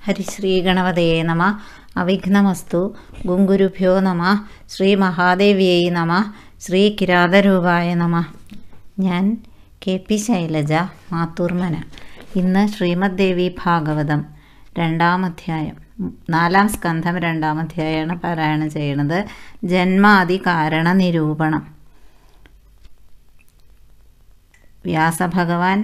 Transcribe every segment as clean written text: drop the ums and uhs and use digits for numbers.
ഹരിശ്രീ ഗണപതയേ നമ. അവിഘ്നമസ്തു. ഗുങ്കുരുഭ്യോ നമ. ശ്രീ മഹാദേവിയൈ നമ. ശ്രീ കിരാതരൂപായ നമ. ഞാൻ KP ശൈലജ, മാത്തൂർമന. ഇന്ന് ശ്രീമദ് ദേവി ഭാഗവതം 2-ാം അധ്യായം, 4-ാം സ്കന്ധം 2-ാം അധ്യായമാണ് പാരായണം ചെയ്യുന്നത്. ജന്മാദി കാരണ നിരൂപണം. വ്യാസഭഗവാൻ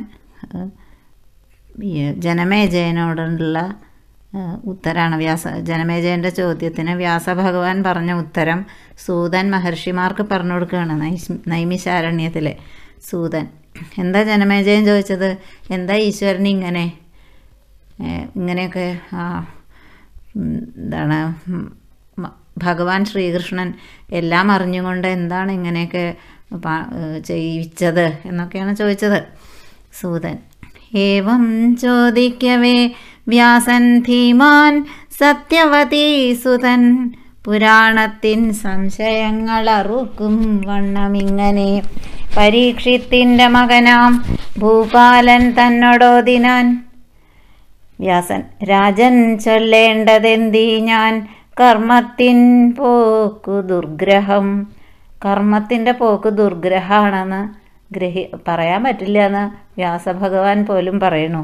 ജനമേജയനോടുള്ള ഉത്തരമാണ്. ജനമേജയൻ്റെ ചോദ്യത്തിന് വ്യാസഭഗവാൻ പറഞ്ഞ ഉത്തരം സൂതൻ മഹർഷിമാർക്ക് പറഞ്ഞു കൊടുക്കുകയാണ്. നൈമിശാരണ്യത്തിലെ സൂതൻ. എന്താ ജനമേജയൻ ചോദിച്ചത്? എന്താ ഈശ്വരൻ ഇങ്ങനെയൊക്കെ എന്താണ് ഭഗവാൻ ശ്രീകൃഷ്ണൻ എല്ലാം അറിഞ്ഞുകൊണ്ട് എന്താണ് ഇങ്ങനെയൊക്കെ ചെയ്യിച്ചത് എന്നൊക്കെയാണ് ചോദിച്ചത് സൂതൻ. ഏവം ചോദിക്കവേ വ്യാസൻ ധീമാൻ സത്യവതീ സുതൻ പുരാണത്തിൻ സംശയങ്ങൾ അറുക്കും വണ്ണമിങ്ങനെ പരീക്ഷിത്തിൻ്റെ മകനാം ഭൂപാലൻ തന്നോടോദിനാൻ. വ്യാസൻ: രാജൻ ചൊല്ലേണ്ടതെന്തീ ഞാൻ കർമ്മത്തിൻ പോക്കു ദുർഗ്രഹം. കർമ്മത്തിൻ്റെ പോക്ക് ദുർഗ്രഹമാണെന്ന് പറയാൻ പറ്റില്ല എന്ന് വ്യാസഭഗവാൻ പോലും പറയണു.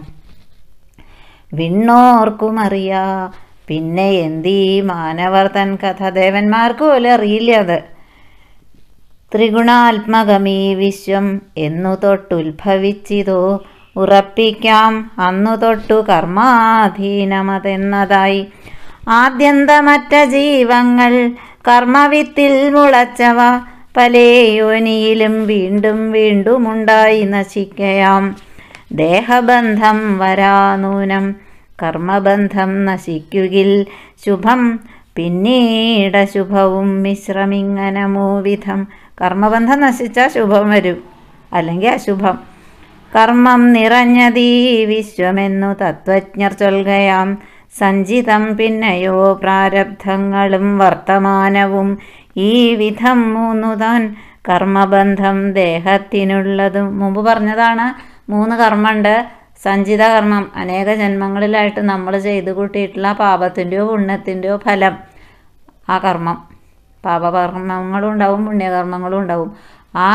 വിണ്ണോർക്കുമറിയാ പിന്നെ എന്തീ മാനവർ തൻ കഥ. ദേവന്മാർക്ക് പോലും അറിയില്ല അത്. ത്രിഗുണാത്മകമീ വിശ്വം എന്നു തൊട്ടുത്ഭവിച്ചിതോ ഉറപ്പിക്കാം അന്നു തൊട്ടു കർമാധീനമതെന്നതായി. ആദ്യന്തമറ്റ ജീവങ്ങൾ കർമ്മവിത്തിൽ മുളച്ചവ പലേ യോനിയിലും വീണ്ടും വീണ്ടുമുണ്ടായി നശിക്കയാം. ദേഹബന്ധം വരാനൂനം കർമ്മബന്ധം നശിക്കുകിൽ ശുഭം പിന്നീട് ശുഭവും മിശ്രമിങ്ങനെ മൂവിധം. കർമ്മബന്ധം നശിച്ചാൽ ശുഭം വരും, അല്ലെങ്കിൽ അശുഭം. കർമ്മം നിറഞ്ഞതീ വിശ്വമെന്നു തത്വജ്ഞർ ചൊൽകയാം. സഞ്ചിതം പിന്നെയോ പ്രാരബ്ധങ്ങളും വർത്തമാനവും ഈ വിധം മൂന്നുതാൻ കർമ്മബന്ധം ദേഹത്തിനുള്ളതും. മുമ്പ് പറഞ്ഞതാണ് 3 കർമ്മമുണ്ട്. സഞ്ചിത കർമ്മം, അനേക ജന്മങ്ങളിലായിട്ട് നമ്മൾ ചെയ്തു കൂട്ടിയിട്ടുള്ള പാപത്തിൻ്റെയോ പുണ്യത്തിൻ്റെയോ ഫലം, ആ കർമ്മം. പാപകർമ്മങ്ങളും ഉണ്ടാവും, പുണ്യകർമ്മങ്ങളും ഉണ്ടാവും. ആ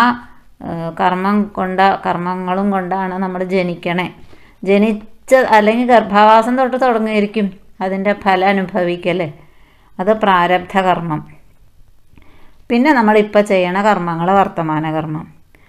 കർമ്മങ്ങളും കൊണ്ടാണ് നമ്മൾ ജനിക്കണേ. അല്ലെങ്കിൽ ഗർഭാവാസം തൊട്ട് തുടങ്ങിയിരിക്കും അതിൻ്റെ ഫലം അനുഭവിക്കല്ലേ. അത് പ്രാരബ്ധ കർമ്മം. പിന്നെ നമ്മളിപ്പോൾ ചെയ്യണ കർമ്മങ്ങൾ വർത്തമാന കർമ്മം.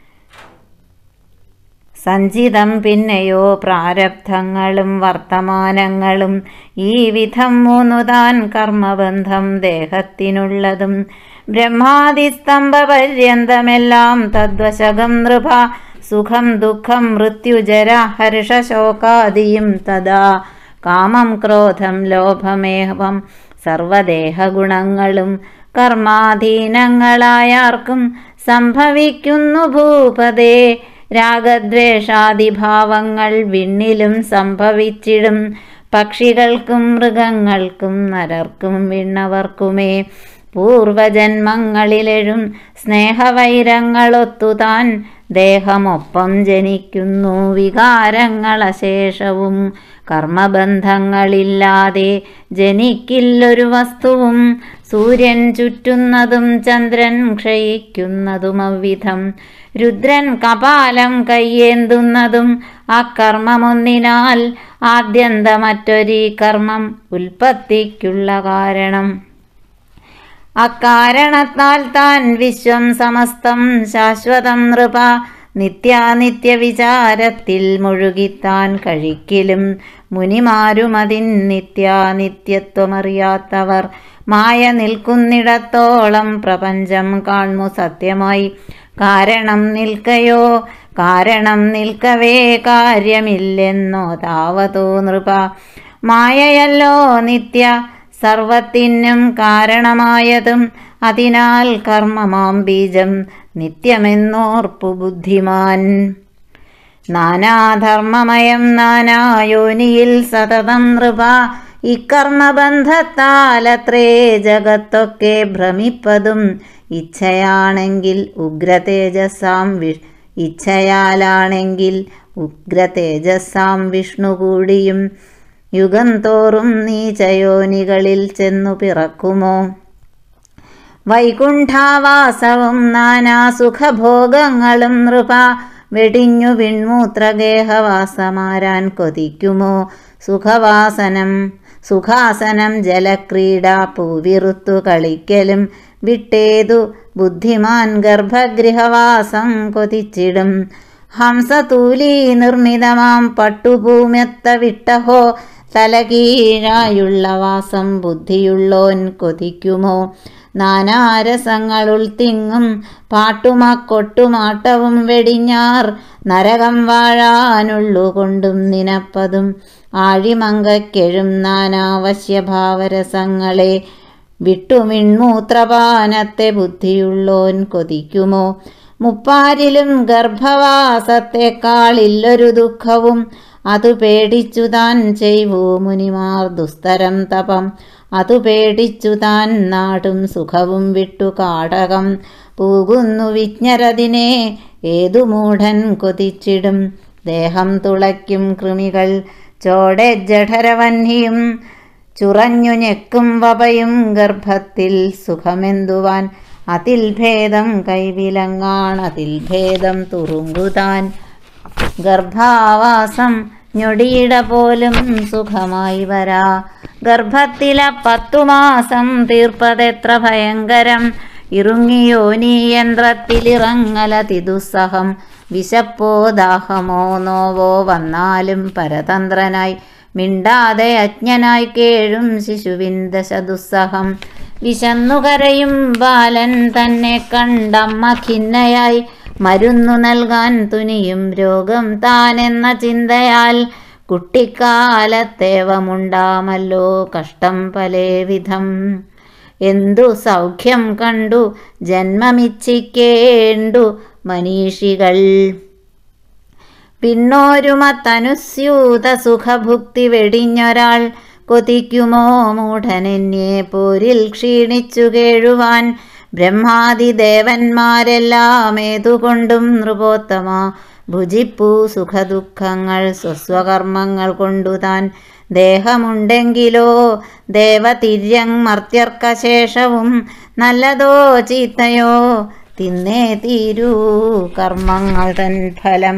സഞ്ചിതം പിന്നെയോ പ്രാരബ്ധങ്ങളും വർത്തമാനങ്ങളും ഈ വിധം മൂന്നുതാൻ കർമ്മബന്ധം ദേഹത്തിനുള്ളതും. ബ്രഹ്മാദിസ്തംഭ പര്യന്തമെല്ലാം തദ്വശകം നൃപ. സുഖം ദുഃഖം മൃത്യുജര ഹർഷശോകാദിയും തഥാ. കാമം ക്രോധം ലോഭമേഹം സർവദേഹഗുണങ്ങളും കർമാധീനങ്ങളായാർക്കും സംഭവിക്കുന്നു ഭൂപതേ. രാഗദ്വേഷാദിഭാവങ്ങൾ വിണ്ണിലും സംഭവിച്ചിടും. പക്ഷികൾക്കും മൃഗങ്ങൾക്കും നരർക്കും വിണ്ണവർക്കുമേ. പൂർവജന്മങ്ങളിലെഴും സ്നേഹവൈരങ്ങളൊത്തുതാൻ ദേഹമൊപ്പം ജനിക്കുന്നു വികാരങ്ങളശേഷവും. കർമ്മബന്ധങ്ങളില്ലാതെ ജനിക്കില്ലൊരു വസ്തുവും. സൂര്യൻ ചുറ്റുന്നതും ചന്ദ്രൻ ക്ഷയിക്കുന്നതും അവ്വിധം. രുദ്രൻ കപാലം കയ്യേന്തുന്നതും അക്കർമ്മമൊന്നിനാൽ. ആദ്യന്തമറ്റൊരീ കർമ്മം ഉൽപ്പത്തിക്കുള്ള കാരണം. അക്കാരണത്താൽ താൻ വിശ്വം സമസ്തം ശാശ്വതം നൃപ. നിത്യാനിത്യ വിചാരത്തിൽ മുഴുകിത്താൻ കഴിക്കലും. മുനിമാരുമതിൻ നിത്യാനിത്യത്വമറിയാത്തവർ മായ നിൽക്കുന്നിടത്തോളം പ്രപഞ്ചം കാൺമു സത്യമായി. കാരണം നിൽക്കയോ കാരണം നിൽക്കവേ കാര്യമില്ലെന്നോ താവതോ നൃപ. മായയല്ലോ നിത്യ സർവത്തിനും കാരണമായതും. അതിനാൽ കർമ്മമാം ബീജം നിത്യമെന്നോർപ്പു ബുദ്ധിമാൻ. നാനാധർമ്മമയം നാനായോനിയിൽ സതതം നൃപ. ഇക്കർമ്മബന്ധത്താലത്രേ ജഗത്തൊക്കെ ഭ്രമിപ്പതും. ഇച്ഛയാണെങ്കിൽ ഉഗ്രതേജസ്സാം വിഷ്ണു കൂടിയും യുഗം തോറും നീചയോനികളിൽ ചെന്നു പിറക്കുമോ? വൈകുണ്ഠാവാസവും നാനാ സുഖഭോഗങ്ങളും നൃപ വെടിഞ്ഞു വിൺമൂത്രഗേഹവാസമാരാൻ കൊതിക്കുമോ? സുഖാസനം ജലക്രീഡ പൂവിറുത്തു കളിക്കലും വിട്ടേതു ബുദ്ധിമാൻ ഗർഭഗൃഹവാസം കൊതിച്ചിടും. ഹംസതൂലീ നിർമ്മിതമാം പട്ടുഭൂമ്യത്ത വിട്ടഹോ തലകീഴായുള്ള വാസം ബുദ്ധിയുള്ളോൻ കൊതിക്കുമോ? നാനാരസങ്ങളുൾ തിങ്ങും പാട്ടുമക്കൊട്ടുമാട്ടവും വെടിഞ്ഞാർ നരകം വാഴാനുള്ളുകൊണ്ടും നിനപ്പതും ആഴിമങ്കക്കെഴും നാനാവശ്യഭാവരസങ്ങളെ വിട്ടുമിൺമൂത്രപാനത്തെ ബുദ്ധിയുള്ളോൻ കൊതിക്കുമോ? മുപ്പാരിലും ഗർഭവാസത്തെക്കാളില്ലൊരു ദുഃഖവും അതു പേടിച്ചു താൻ ചെയ്വൂ മുനിമാർ ദുസ്തരം തപം. അതു പേടിച്ചു താൻ നാടും സുഖവും വിട്ടു കാടകം പൂകുന്നു വിജ്ഞരതിനെ ഏതു മൂഢൻ കൊതിച്ചിടും. ദേഹം തുളയ്ക്കും കൃമികൾ ചോടെ ജഠരവന്ഹിയും ചുറഞ്ഞു ഞെക്കും വപയും ഗർഭത്തിൽ സുഖമെന്തുവാൻ. അതിൽ ഭേദം കൈവിലങ്ങാണ് അതിൽ ഭേദം തുറുങ്കുതാൻ. ഗർഭാവാസം ഞൊടിയിട പോലും സുഖമായി വരാ. ഗർഭത്തിലെ 10 മാസം തീർപ്പതെത്ര ഭയങ്കരം. ഇറുങ്ങിയോനീ യന്ത്രത്തിലിറങ്ങലതിദുസ്സഹം. വിശപ്പോ ദാഹമോ നോവോ വന്നാലും പരതന്ത്രനായി മിണ്ടാതെ അജ്ഞനായി കേഴും ശിശുവിൻ ദശദുസ്സഹം. വിശന്നുകരയും ബാലൻ തന്നെ കണ്ടമ്മ ഖിന്നയായി മരുന്നു നൽകാൻ തുനിയും രോഗം താനെന്ന ചിന്തയാൽ കുട്ടിക്കാലത്തേവമുണ്ടാമല്ലോ കഷ്ടം പലേവിധം. എന്തു സൗഖ്യം കണ്ടു ജന്മമിച്ഛിക്കേണ്ടു മനീഷികൾ. പിന്നോരുമത്തനുസ്യൂത സുഖഭുക്തി വെടിഞ്ഞൊരാൾ കൊതിക്കുമോ മൂഢനെന്നെ പോരിൽ ക്ഷീണിച്ചു കേഴുവാൻ. ബ്രഹ്മാദിദേവന്മാരെല്ലാം ഏതുകൊണ്ടും നൃപോത്തമ ഭുജിപ്പൂ സുഖദുഃഖങ്ങൾ സ്വസ്വകർമ്മങ്ങൾ കൊണ്ടുതാൻ. ദേഹമുണ്ടെങ്കിലോ ദേവതിര്യങ് മർത്യർക്കശേഷവും നല്ലതോ ചീത്തയോ തിന്നേ തീരൂ കർമ്മങ്ങൾ തൻ ഫലം.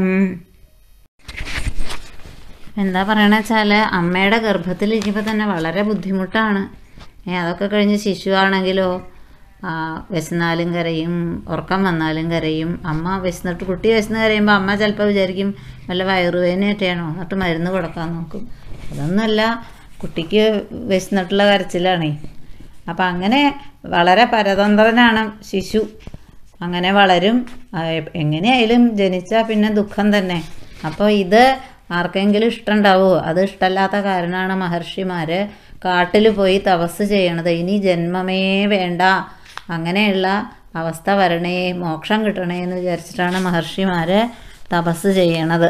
എന്താ പറയണെച്ചാൽ അമ്മയുടെ ഗർഭത്തിലിരിക്കുമ്പോൾ തന്നെ വളരെ ബുദ്ധിമുട്ടാണ്. അതൊക്കെ കഴിഞ്ഞ് ശിശുവാണെങ്കിലോ വിശന്നാലും കരയും, ഉറക്കം വന്നാലും കരയും. അമ്മ വിശന്നിട്ട് കുട്ടി വിശന്ന് കരയുമ്പോൾ അമ്മ ചിലപ്പോൾ വിചാരിക്കും വല്ല വയറുവേദനയായിട്ടാണോ, എന്നിട്ട് മരുന്ന് കൊടുക്കാൻ നോക്കും. അതൊന്നുമല്ല, കുട്ടിക്ക് വിശന്നിട്ടുള്ള കരച്ചിലാണേ. അപ്പം അങ്ങനെ വളരെ പരതന്ത്രനാണ് ശിശു. അങ്ങനെ വളരും. എങ്ങനെയായാലും ജനിച്ചാൽ പിന്നെ ദുഃഖം തന്നെ. അപ്പോൾ ഇത് ആർക്കെങ്കിലും ഇഷ്ടമുണ്ടാവുമോ? അത് ഇഷ്ടമല്ലാത്ത കാരണമാണ് മഹർഷിമാർ കാട്ടിൽ പോയി തപസ് ചെയ്യണത്. ഇനി ജന്മമേ വേണ്ട, അങ്ങനെയുള്ള അവസ്ഥ വരണേ, മോക്ഷം കിട്ടണേ എന്ന് വിചാരിച്ചിട്ടാണ് മഹർഷിമാർ തപസ് ചെയ്യണത്.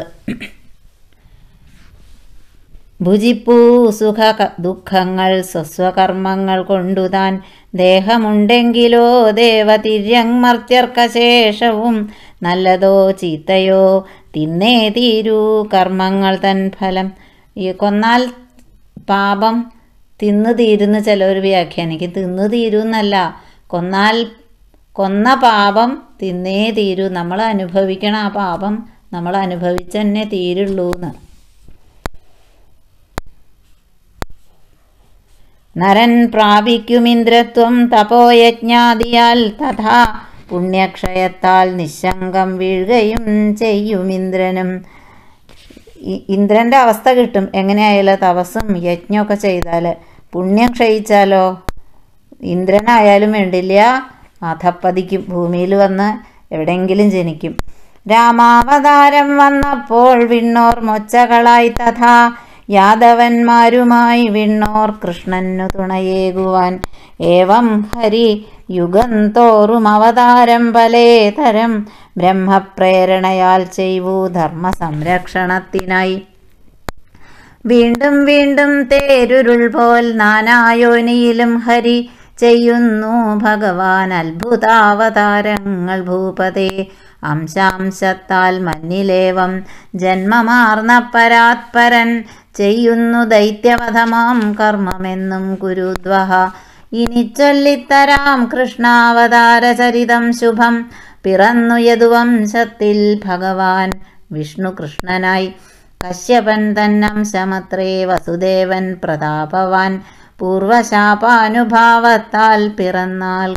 ഭുജിപ്പൂ സുഖ ദുഃഖങ്ങൾ സ്വസ്വകർമ്മങ്ങൾ കൊണ്ടുതാൻ. ദേഹമുണ്ടെങ്കിലോ ദേവതിര്യങ് മർത്യർക്കശേഷവും നല്ലതോ ചീത്തയോ തിന്നേ തീരൂ കർമ്മങ്ങൾ തൻ ഫലം. ഈ കൊന്നാൽ പാപം തിന്നു തീരുന്ന് ചിലവർ വ്യാഖ്യാനിക്കും. തിന്നു തീരുന്നല്ല, കൊന്ന പാപം തിന്നേ തീരൂ. നമ്മൾ അനുഭവിക്കണ ആ പാപം നമ്മൾ അനുഭവിച്ചെന്നെ തീരുള്ളൂന്ന്. നരൻ പ്രാപിക്കുമിന്ദ്രത്വം തപോയജ്ഞാദിയാൽ തഥാ പുണ്യക്ഷയത്താൽ നിശങ്കം വീഴുകയും ചെയ്യുമിന്ദ്രനും. ഇന്ദ്രൻ്റെ അവസ്ഥ കിട്ടും എങ്ങനെയായാലും തപസ്സും യജ്ഞമൊക്കെ ചെയ്താൽ. പുണ്യം ക്ഷയിച്ചാലോ ഇന്ദ്രനായാലും വേണ്ടില്ല, അധപ്പതിക്കും, ഭൂമിയിൽ വന്ന് എവിടെയെങ്കിലും ജനിക്കും. രാമാവതാരം വന്നപ്പോൾ വിണ്ണോർ മൊച്ചകളായി തഥാ യാദവന്മാരുമായി വിണ്ണോർ കൃഷ്ണനു തുണയേകുവാൻ. ഏവം ഹരി യുഗം തോറും അവതാരം പലേതരം ബ്രഹ്മപ്രേരണയാൽ ചെയ്വൂ ധർമ്മ സംരക്ഷണത്തിനായി. വീണ്ടും വീണ്ടും തേരുരുൾ പോൽ നാനായോനിയിലും ഹരി ചെയ്യുന്നു ഭഗവാൻ അത്ഭുതാവതാരങ്ങൾ ഭൂപതേ. അംശാംശത്താൽ മന്നിലേവം ജന്മമാർന്ന പരാത്പരൻ ചെയ്യുന്നു ദൈത്യവധമാം കർമ്മമെന്നും കുരുദ്വഹ. ഇനി ചൊല്ലിത്തരാം കൃഷ്ണാവതാരചരിതം ശുഭം. പിറന്നു യദുവംശത്തിൽ ഭഗവാൻ വിഷ്ണു കൃഷ്ണനായി. കശ്യപൻ തന്നംശമത്രേ വസുദേവൻ പ്രതാപവാൻ. പൂർവശാപാനുഭാവത്താൽ പിറന്നാൻ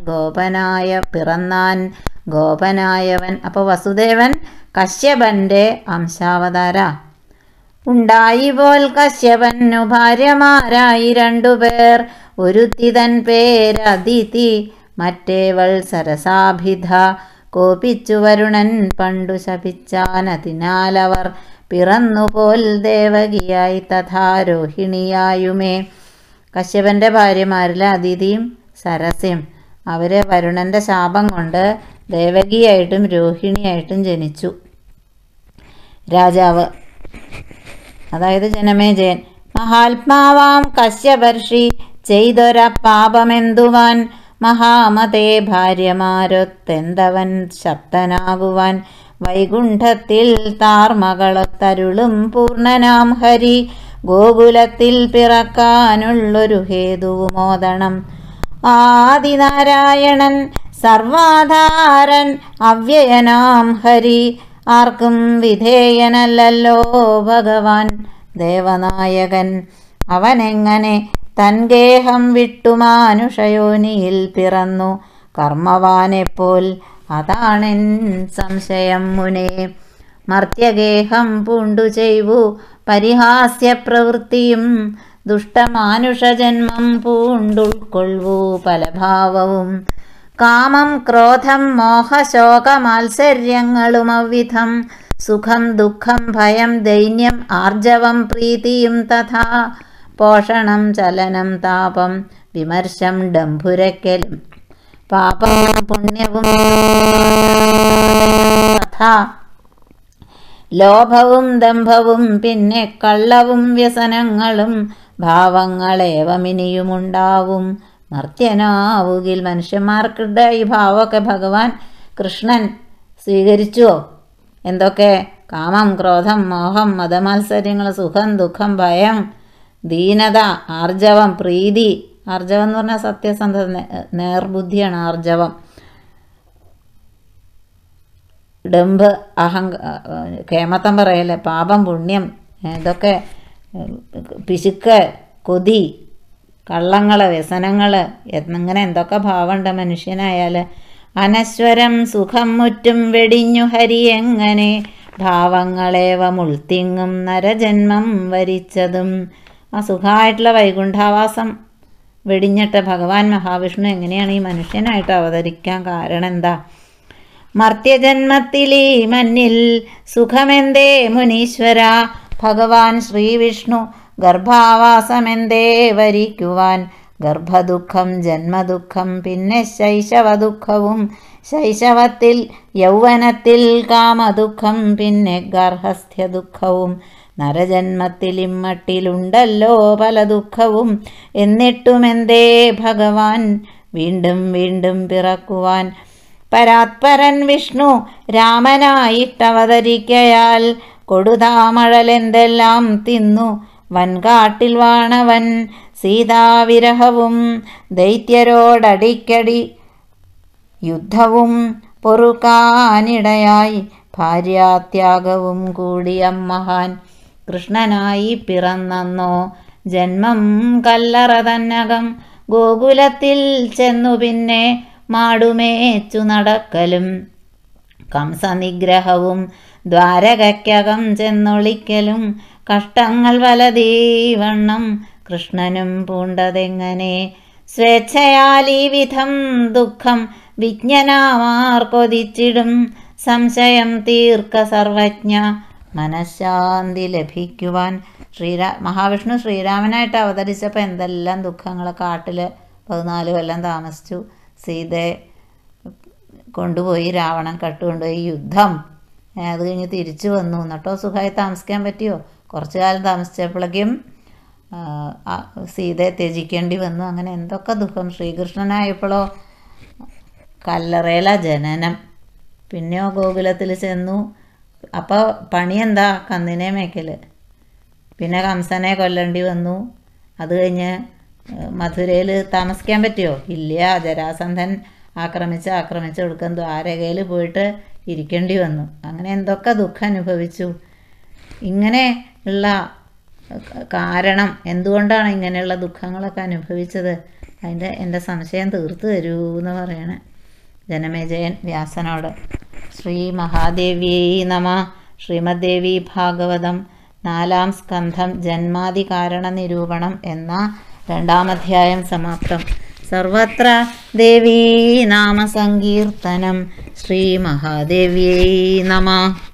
ഗോപനായവൻ. അപ്പോൾ വസുദേവൻ കശ്യപന്റെ അംശാവതാര. ഉണ്ടായി പോൽ കശ്യപനു ഭാര്യമാരായി 2 പേർ. ഒരുത്തി തൻ പേരദിതി, മറ്റേവൾ സരസാഭിധ. കോപിച്ചു വരുണൻ പണ്ടു ശപിച്ചാനതിനാലവർ. പിറന്നുപോൽ ദേവകിയായി തഥാ രോഹിണിയായുമേ. കശ്യപന്റെ ഭാര്യമാരിലെ അദിതിയും സരസയും അവർ വരുണന്റെ ശാപം കൊണ്ട് ദേവകിയായിട്ടും രോഹിണിയായിട്ടും ജനിച്ചു. രാജാവ്, അതായത് ജനമേജയൻ, മഹാത്മാവാം കശ്യപർഷി ചെയ്തൊര പാപമെന്തുവാൻ. മഹാമതേ ഭാര്യമാരൊത്തെന്തവൻ ശബ്ദനാകുവാൻ. വൈകുണ്ഠത്തിൽ താർമകളൊത്തരുളും പൂർണ്ണനാം ഹരി. ഗോകുലത്തിൽ പിറക്കാനുള്ളൊരു ഹേതുവുമോദണം. ആദിനാരായണൻ സർവാധാരൻ അവ്യയനാം ഹരി. ആർക്കും വിധേയനല്ലല്ലോ ഭഗവാൻ ദേവനായകൻ. അവനെങ്ങനെ തൻ ഗേഹം വിട്ടു മാനുഷയോനിയിൽ പിറന്നു. കർമ്മവാനെപ്പോൽ അതാണെൻ സംശയം മുനേ. മർത്യഗേഹം പൂണ്ടു ചെയ്വു പരിഹാസ്യ പ്രവൃത്തിയും. ദുഷ്ടമാനുഷജന്മം പൂണ്ടുൾക്കൊള്ളു പലഭാവവും. കാമം ക്രോധം മോഹശോകമാത്സര്യങ്ങളും അവ്വിധം. സുഖം ദുഃഖം ഭയം ദൈന്യം ആർജവം പ്രീതിയും തഥാ. പോഷണം ചലനം താപം വിമർശം ഡംഭുരക്കലും. പാപവും പുണ്യവും തഥാ. ലോഭവും ദംഭവും പിന്നെ കള്ളവും വ്യസനങ്ങളും. ഭാവങ്ങളേവമിനിയുമുണ്ടാവും മർത്യനാവുകിൽ. മനുഷ്യന്മാർക്കുടെ ഈ ഭാവമൊക്കെ ഭഗവാൻ കൃഷ്ണൻ സ്വീകരിച്ചുവോ? എന്തൊക്കെ? കാമം ക്രോധം മോഹം മതമത്സര്യങ്ങൾ സുഖം ദുഃഖം ഭയം ദീനത ആർജവം പ്രീതി. ആർജവം എന്ന് പറഞ്ഞാൽ സത്യസന്ധത നേർബുദ്ധിയാണ് ആർജവം. ഡംഭ് കേമത്തം പറയല്ലേ, പാപം പുണ്യം, ഇതൊക്കെ പിശുക്ക് കൊതി കള്ളങ്ങൾ വ്യസനങ്ങൾ എന്നിങ്ങനെ എന്തൊക്കെ ഭാവമുണ്ട് മനുഷ്യനായാൽ. അനശ്വരം സുഖം മുറ്റും വെടിഞ്ഞു ഹരി എങ്ങനെ. ഭാവങ്ങളേവ മുൾത്തിങ്ങും നരജന്മം വരിച്ചതും. ആ സുഖമായിട്ടുള്ള വൈകുണ്ഠാവാസം വെടിഞ്ഞിട്ട് ഭഗവാൻ മഹാവിഷ്ണു എങ്ങനെയാണ് ഈ മനുഷ്യനായിട്ട് അവതരിക്കാൻ കാരണം എന്താ? മർത്യജന്മത്തിലീ മന്നിൽ സുഖമെന്തേ മുനീശ്വര. ഭഗവാൻ ശ്രീവിഷ്ണു ഗർഭാവാസമെന്തേ വരിക്കുവാൻ. ഗർഭദുഃഖം ജന്മദുഃഖം പിന്നെ ശൈശവദുഃഖവും. ശൈശവത്തിൽ യൗവനത്തിൽ കാമദുഃഖം പിന്നെ ഗാർഹസ്ഥ്യ ദുഃഖവും. നരജന്മത്തിൽ ഇമ്മട്ടിലുണ്ടല്ലോ പല ദുഃഖവും. എന്നിട്ടുമെന്തേ ഭഗവാൻ വീണ്ടും വീണ്ടും പിറക്കുവാൻ. പരാത്പരൻ വിഷ്ണു രാമനായിട്ടവതരിക്കയാൽ കൊടുതാമഴലെന്തെല്ലാം തിന്നു. വൻകാട്ടിൽ വാണവൻ സീതാവിരഹവും ദൈത്യരോടടിക്കടി യുദ്ധവും പൊറുക്കാനിടയായി. ഭാര്യാത്യാഗവും കൂടിയ മഹാൻ കൃഷ്ണനായി പിറന്നോ. ജന്മം കല്ലറ തന്നകം ഗോകുലത്തിൽ ചെന്നു പിന്നെ മാടുമേച്ചു നടക്കലും. കംസനിഗ്രഹവും ദ്വാരകയ്ക്കകം ചെന്നൊളിക്കലും. കഷ്ടങ്ങൾ വലതീവണ്ണം കൃഷ്ണനും പൂണ്ടതെങ്ങനെ. സ്വേച്ഛയാൽ ഈ വിധം ദുഃഖം വിജ്ഞനാമാർ കൊതിച്ചിടും. സംശയം തീർക്ക സർവജ്ഞ മനഃശാന്തി ലഭിക്കുവാൻ. മഹാവിഷ്ണു ശ്രീരാമനായിട്ട് അവതരിച്ചപ്പോൾ എന്തെല്ലാം ദുഃഖങ്ങൾ. കാട്ടിൽ 14 കൊല്ലം താമസിച്ചു. സീതയെ കൊണ്ടുപോയി രാവണൻ കട്ടുകൊണ്ടുപോയി യുദ്ധം. അത് കഴിഞ്ഞ് തിരിച്ചു വന്നു. എന്നിട്ടോ സുഖമായി താമസിക്കാൻ പറ്റിയോ? കുറച്ചു കാലം താമസിച്ചപ്പോഴേക്കും സീതയെ ത്യജിക്കേണ്ടി വന്നു. അങ്ങനെ എന്തൊക്കെ ദുഃഖം. ശ്രീകൃഷ്ണനായപ്പോഴോ കല്ലറയില ജനനം. പിന്നെയോ ഗോകുലത്തിൽ ചെന്നു. അപ്പോൾ പണി എന്താ? കന്നിനെ മേക്കൽ. പിന്നെ കംസനെ കൊല്ലേണ്ടി വന്നു. അത് കഴിഞ്ഞ് മധുരയിൽ താമസിക്കാൻ പറ്റുമോ? ഇല്ല. ജരാസന്ധൻ ആക്രമിച്ച് കൊടുക്കാൻ ദ്വാരകയിൽ പോയിട്ട് ഇരിക്കേണ്ടി വന്നു. അങ്ങനെ എന്തൊക്കെ ദുഃഖം അനുഭവിച്ചു. ഇങ്ങനെ ഉള്ള കാരണം എന്തുകൊണ്ടാണ് ഇങ്ങനെയുള്ള ദുഃഖങ്ങളൊക്കെ അനുഭവിച്ചത്? എൻ്റെ സംശയം തീർത്തു തരൂ എന്ന് പറയണേ ജനമേജയൻ വ്യാസനോട്. ശ്രീ മഹാദേവിയേ നമ. ശ്രീമദ്ദേവി ഭാഗവതം 4-ാം സ്കന്ധം ജന്മാദി കാരണ നിരൂപണം എന്ന 2-ാം അധ്യായം സമാപ്തം. സർവത്ര ദേവീ നാമ സങ്കീർത്തനം. ശ്രീ മഹാദേവിയേ നമ.